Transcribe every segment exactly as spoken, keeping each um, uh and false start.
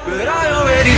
but I already.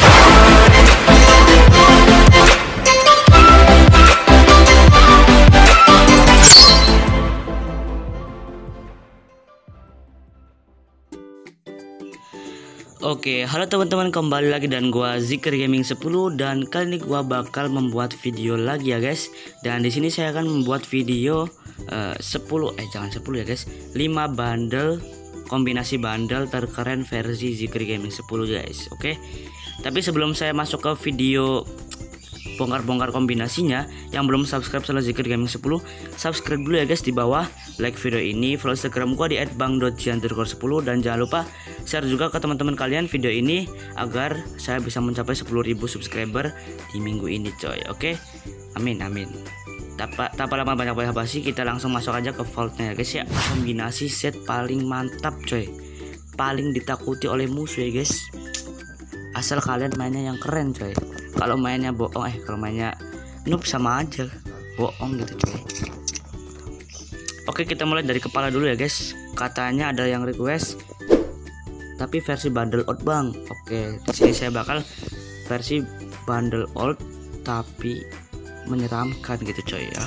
Oke, halo teman-teman, kembali lagi dan gua Zikir Gaming sepuluh, dan kali ini gua bakal membuat video lagi ya guys. Dan di sini saya akan membuat video uh, sepuluh eh jangan sepuluh ya guys, lima bundle kombinasi bundle terkeren versi Zikir Gaming sepuluh guys. Oke. Tapi sebelum saya masuk ke video bongkar-bongkar kombinasinya, yang belum subscribe channel Zikir Gaming sepuluh, subscribe dulu ya guys di bawah, like video ini, follow Instagram gua di et bang dot ji underscore sepuluh, dan jangan lupa share juga ke teman-teman kalian video ini agar saya bisa mencapai sepuluh ribu subscriber di minggu ini coy. Oke. Amin amin. Tanpa, tanpa lama banyak basa-basi, kita langsung masuk aja ke vaultnya ya guys ya. Kombinasi set paling mantap coy, paling ditakuti oleh musuh ya guys, asal kalian mainnya yang keren coy. Kalau mainnya bohong eh kalau mainnya noob sama aja bohong gitu coy. Oke, kita mulai dari kepala dulu ya guys. Katanya ada yang request tapi versi bundle old bang. Oke, di sini saya bakal versi bundle old tapi menyeramkan gitu coy ya.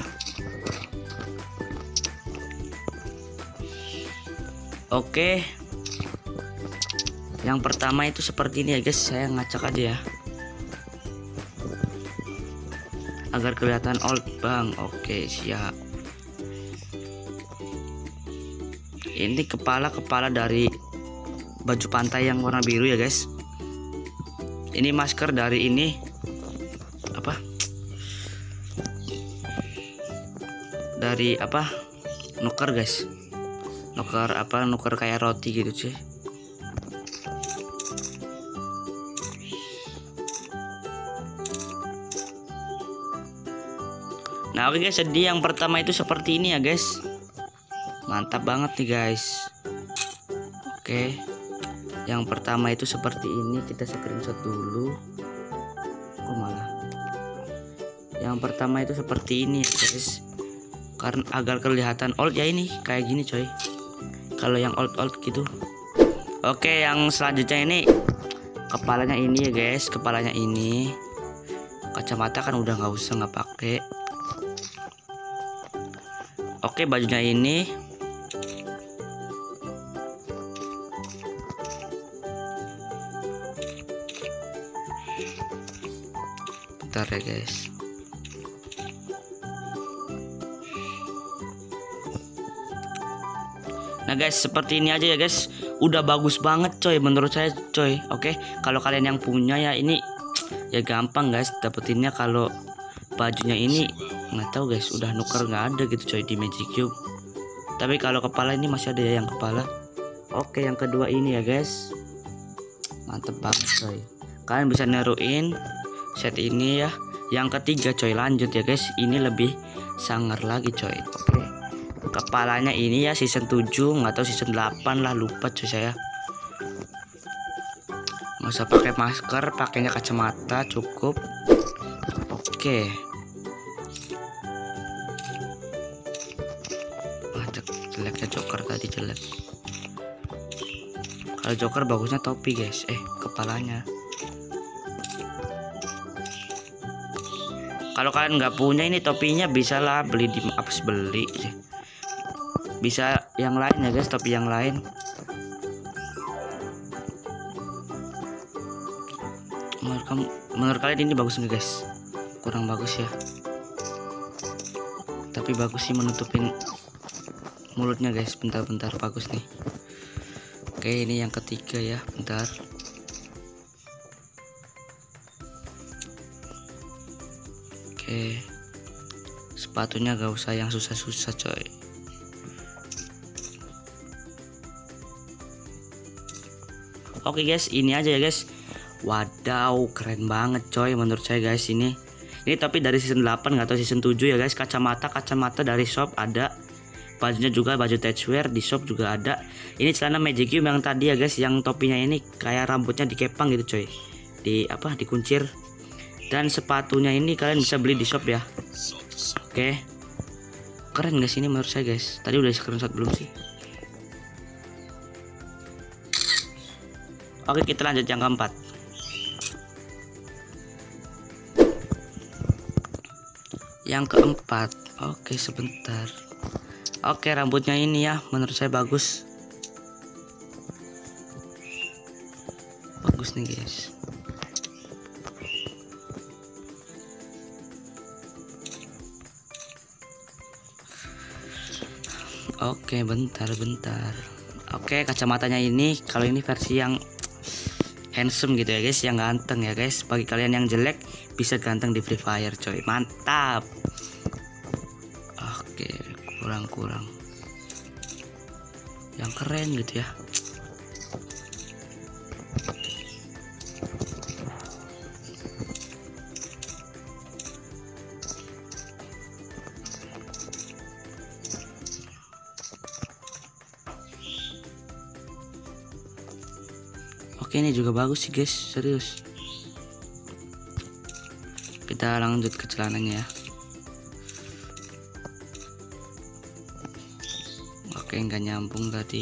Oke, yang pertama itu seperti ini ya guys. Saya ngacak aja ya agar kelihatan old bang. Oke, siap. Ini kepala-kepala dari baju pantai yang warna biru ya guys. Ini masker dari ini apa? Dari apa? Nuker guys. Nuker apa? Nuker kayak roti gitu sih. Nah oke guys, jadi yang pertama itu seperti ini ya guys. Mantap banget nih guys. Oke, yang pertama itu seperti ini. Kita screenshot dulu. Kok malah yang pertama itu seperti ini ya guys, karena agar kelihatan old ya. Ini kayak gini coy, kalau yang old old gitu. Oke, yang selanjutnya ini kepalanya ini ya guys. Kepalanya ini, kacamata kan udah nggak usah nggak pakai. Oke, bajunya ini. Bentar ya guys. Nah guys, seperti ini aja ya guys. Udah bagus banget coy menurut saya coy. Oke, kalau kalian yang punya ya ini ya gampang guys dapetinnya. Kalau bajunya ini nggak tahu guys, udah nuker nggak ada gitu coy di Magic Cube. Tapi kalau kepala ini masih ada ya yang kepala. Oke, yang kedua ini ya guys, mantep banget coy. Kalian bisa naruhin set ini ya. Yang ketiga coy, lanjut ya guys. Ini lebih sangar lagi coy. Oke, kepalanya ini ya season tujuh, nggak tahu season delapan lah, lupa coy saya. Nggak usah pakai masker, pakainya kacamata cukup. Oke. Jeleknya Joker tadi jelek. Kalau Joker bagusnya topi guys, eh kepalanya. Kalau kalian nggak punya ini topinya, bisa lah beli di apa sih beli sih. Bisa yang lain ya guys, topi yang lain. Menurut kamu, menurut kalian ini bagus nggak guys? Kurang bagus ya. Tapi bagus sih menutupin mulutnya guys. Bentar-bentar, bagus nih. Oke, ini yang ketiga ya. Bentar. Oke, sepatunya gak usah yang susah-susah coy. Oke guys, ini aja ya guys. Wadaw, keren banget coy menurut saya guys. Ini ini tapi dari season delapan, gak tahu season tujuh ya guys. Kacamata kacamata dari shop ada. Bajunya juga baju touchwear di shop juga ada. Ini celana Magic Cube yang tadi ya guys, yang topinya ini kayak rambutnya dikepang gitu coy, di apa dikuncir. Dan sepatunya ini kalian bisa beli di shop ya. Oke, keren guys ini menurut saya guys. Tadi udah screenshot belum sih? Oke, kita lanjut yang keempat. yang keempat. Oke, sebentar. Oke, rambutnya ini ya, menurut saya bagus. Bagus nih guys. Oke, bentar-bentar. Oke, kacamatanya ini, kalau ini versi yang handsome gitu ya guys, yang ganteng ya guys. Bagi kalian yang jelek bisa ganteng di Free Fire coy, mantap. Oke, kurang-kurang yang keren gitu ya. Oke, ini juga bagus sih guys, serius. Kita lanjut ke celananya ya. Oke, nggak nyambung tadi.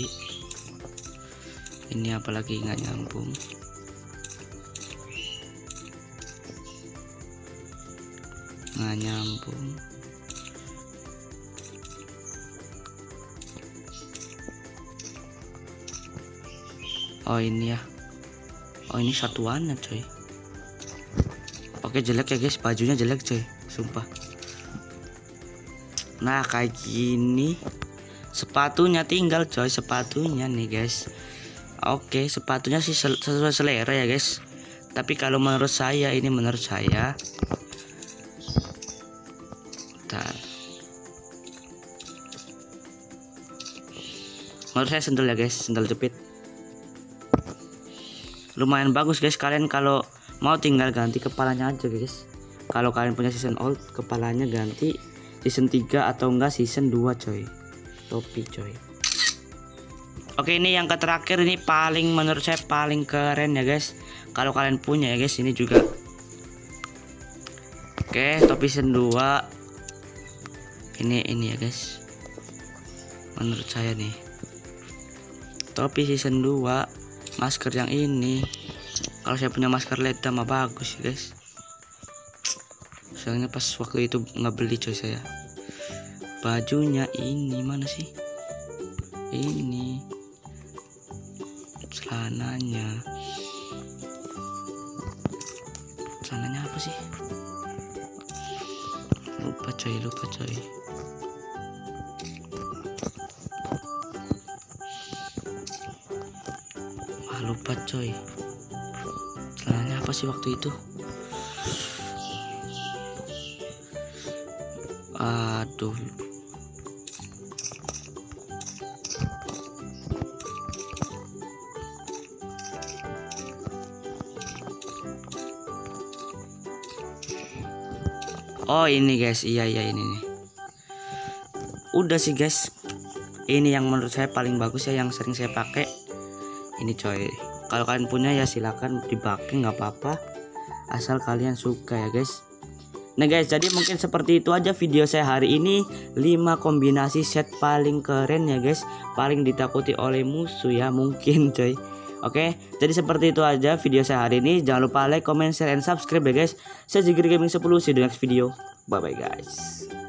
Ini apalagi nggak nyambung. Nggak nyambung. Oh ini ya. Oh ini satuannya coy. Oke, jelek ya guys, bajunya jelek coy, sumpah. Nah kayak gini. Sepatunya tinggal coy, sepatunya nih guys. Oke, sepatunya sih sesuai selera ya guys. Tapi kalau menurut saya, ini menurut saya. Bentar. Menurut saya sendal ya guys, sendal jepit. Lumayan bagus guys, kalian kalau mau tinggal ganti kepalanya aja guys. Kalau kalian punya season old, kepalanya ganti season tiga atau enggak season dua coy. Topi coy. Oke, ini yang terakhir, ini paling menurut saya paling keren ya guys. Kalau kalian punya ya guys, ini juga. Oke, topi season dua. Ini ini ya guys. Menurut saya nih. Topi season dua. Masker yang ini, kalau saya punya masker leda mah bagus ya guys. Soalnya pas waktu itu nggak beli coy saya. Bajunya ini mana sih? Ini celananya. Celananya apa sih? Lupa coy, lupa coy. Lupa coy, celananya apa sih waktu itu? Aduh. Oh ini guys, iya iya ini nih. Udah sih guys, ini yang menurut saya paling bagus ya, yang sering saya pakai. Ini coy, kalau kalian punya ya silakan dipakai, nggak apa-apa, asal kalian suka ya guys. Nah guys, jadi mungkin seperti itu aja video saya hari ini. Lima kombinasi set paling keren ya guys, paling ditakuti oleh musuh ya mungkin coy. Oke, jadi seperti itu aja video saya hari ini. Jangan lupa like, comment, share, and subscribe ya guys. Saya Zikir Gaming sepuluh, see you di next video. Bye bye guys.